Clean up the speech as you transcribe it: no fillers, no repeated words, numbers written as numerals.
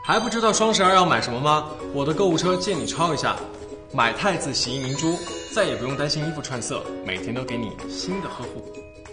还不知道双12要买什么吗？我的购物车借你抄一下，买太子洗衣凝珠，再也不用担心衣服串色，每天都给你新的呵护。